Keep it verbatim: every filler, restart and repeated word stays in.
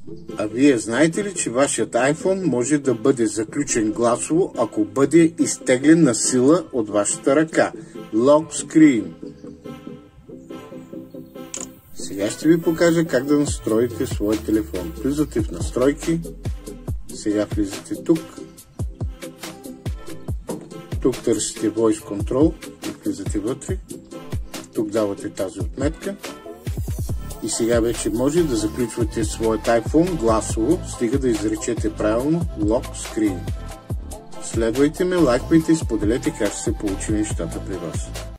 А вие знаете ли, че вашият iPhone може да бъде заключен гласово, ако бъде изтеглен на сила от вашата ръка? Lock screen. Сега ще ви покажа как да настроите своя телефон. Влизате в настройки. Сега влизате тук. Тук търсите Voice Control и влизате вътре. Тук давате тази отметка. И сега вече може да заключвате своят iPhone гласово, стига да изречете правилно Lock Screen. Следвайте ме, лайквайте и споделете как ще се получи нещата при вас.